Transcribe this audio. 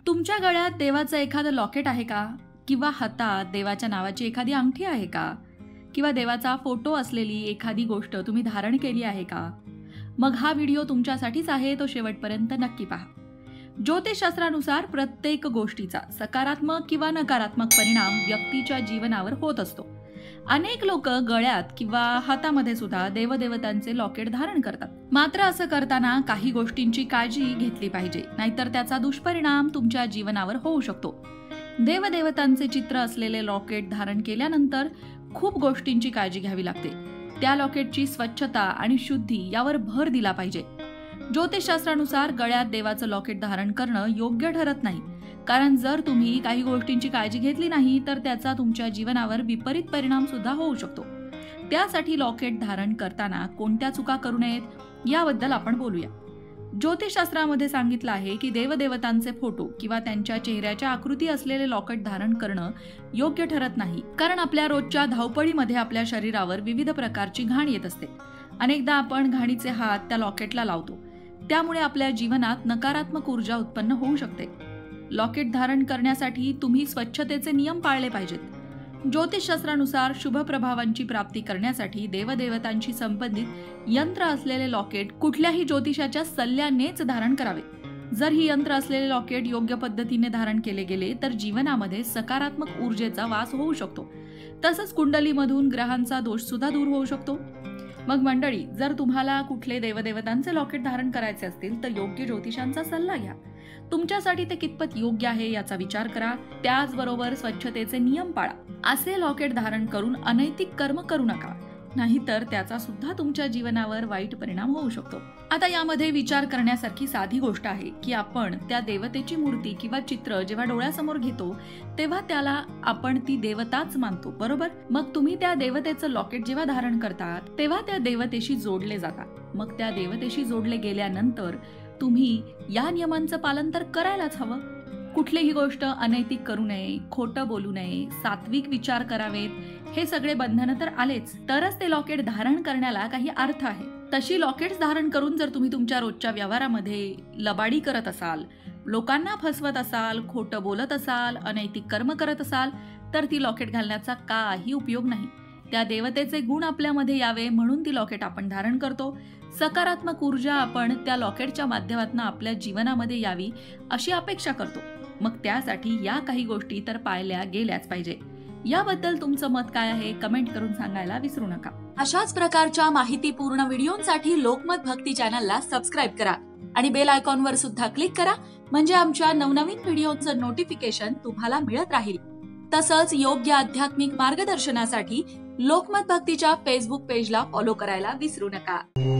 तुमच्या गळ्यात देवाचं एखादं लॉकेट आहे का? किंवा हातात देवाच्या नावाची एखादी अंगठी आहे का? किंवा देवाचा फोटो असलेली एखादी गोष्ट तुम्ही धारण केली आहे का? मग हा व्हिडिओ तुमच्यासाठीच आहे, तो शेवटपर्यंत नक्की पहा. ज्योतिषशास्त्रानुसार प्रत्येक गोष्टीचा सकारात्मक किंवा नकारात्मक परिणाम व्यक्तीच्या जीवनावर होत असतो. अनेक लोक गळ्यात किंवा हातामध्ये सुद्धा देवदेवतांचे लॉकेट धारण करतात. मात्र असं करताना काही गोष्टींची काळजी घेतली पाहिजे, नाहीतर त्याचा दुष्परिणाम तुमच्या जीवनावर होऊ शकतो. देवदेवतांचे चित्र असलेले लॉकेट धारण केल्यानंतर खूप गोष्टींची काळजी घ्यावी लागते. त्या लॉकेटची स्वच्छता आणि शुद्धी यावर भर दिला पाहिजे. ज्योतिषशास्त्रानुसार गळ्यात देवाचं लॉकेट धारण करणं योग्य ठरत नाही, कारण जर तुम्ही काही गोष्टींची काळजी घेतली नाही तर त्याचा तुमच्या जीवनावर विपरीत परिणाम सुद्धा होऊ शकतो. त्यासाठी लॉकेट धारण करताना कोणत्या चुका करू नयेत याबद्दल आपण बोलूया. ज्योतिषशास्त्रामध्ये सांगितलं आहे की देवदेवतांचे फोटो किंवा त्यांच्या चेहऱ्याच्या आकृती असलेले लॉकेट धारण करणं योग्य ठरत नाही, कारण आपल्या रोजच्या धावपळीमध्ये आपल्या शरीरावर विविध प्रकारची घाण येत असते. अनेकदा आपण घाणीचे हात त्या लॉकेटला लावतो, त्यामुळे आपल्या जीवनात नकारात्मक ऊर्जा उत्पन्न होऊ शकते. लॉकेट धारण करण्यासाठी तुम्ही स्वच्छतेचे नियम पाळले पाहिजेत. ज्योतिषशास्त्रानुसार शुभ प्रभावांची प्राप्ती करण्यासाठी देवदेवतांशी संबंधित यंत्र असलेले लॉकेट कुठल्याही ज्योतिषाच्या सल्ल्यानेच धारण करावे. जर ही यंत्र असलेले लॉकेट योग्य पद्धतीने धारण केले गेले तर जीवनामध्ये सकारात्मक ऊर्जेचा वास होऊ शकतो. तसंच कुंडलीमधून ग्रहांचा दोष सुद्धा दूर होऊ शकतो. मग मंडळी, जर तुम्हाला कुठले देवदेवतांचे लॉकेट धारण करायचे असतील तर योग्य ज्योतिषांचा सल्ला घ्या. तुमच्यासाठी ते कितपत योग्य आहे याचा विचार करा. त्याचबरोबर स्वच्छतेचे नियम पाळा. असे लॉकेट धारण करून अनैतिक कर्म करू नका, नाहीतर त्याचा सुद्धा तुमच्या जीवनावर वाईट परिणाम होऊ शकतो. आता यामध्ये विचार करण्यासारखी साधी गोष्ट आहे की आपण त्या देवतेची मूर्ती किंवा चित्र जेव्हा डोळ्यासमोर घेतो तेव्हा त्याला आपण ती देवताच मानतो, बरोबर? मग तुम्ही त्या देवतेचं लॉकेट जेव्हा धारण करतात तेव्हा त्या देवतेशी जोडले जातात. मग त्या देवतेशी जोडले गेल्यानंतर तुम्ही या नियमांचं पालन तर करायलाच हवं. कुठलीही गोष्ट अनैतिक करू नये, खोटं बोलू नये, सात्विक विचार करावेत, हे सगळे बंधनं तर आलेच, तरच ते लॉकेट धारण करण्याला काही अर्थ आहे. तशी लॉकेट्स धारण करून जर तुम्ही तुमच्या रोजच्या व्यवहारामध्ये लबाडी करत असाल, लोकांना फसवत असाल, खोटं बोलत असाल, अनैतिक कर्म करत असाल तर ती लॉकेट घालण्याचा काही उपयोग नाही. त्या देवतेचे गुण आपल्यामध्ये यावे म्हणून ती लॉकेट आपण धारण करतो. सकारात्मक ऊर्जा आपण त्या लॉकेटच्या माध्यमातून आपल्या जीवनामध्ये यावी अशी अपेक्षा करतो. मग त्यासाठी या काही गोष्टी तर पाळल्या गेल्याच पाहिजे. याबद्दल तुमचं मत काय आहे कमेंट करून सांगायला विसरू नका. अशाच प्रकारच्या माहितीपूर्ण व्हिडिओंसाठी लोकमत भक्ती चॅनलला सबस्क्राईब करा आणि बेल आयकॉनवर सुद्धा क्लिक करा, म्हणजे आमच्या नवनवीन व्हिडिओचं नोटिफिकेशन तुम्हाला मिळत राहील. तसंच योग्य आध्यात्मिक मार्गदर्शनासाठी लोकमत भक्तीच्या फेसबुक पेजला फॉलो करायला विसरू नका.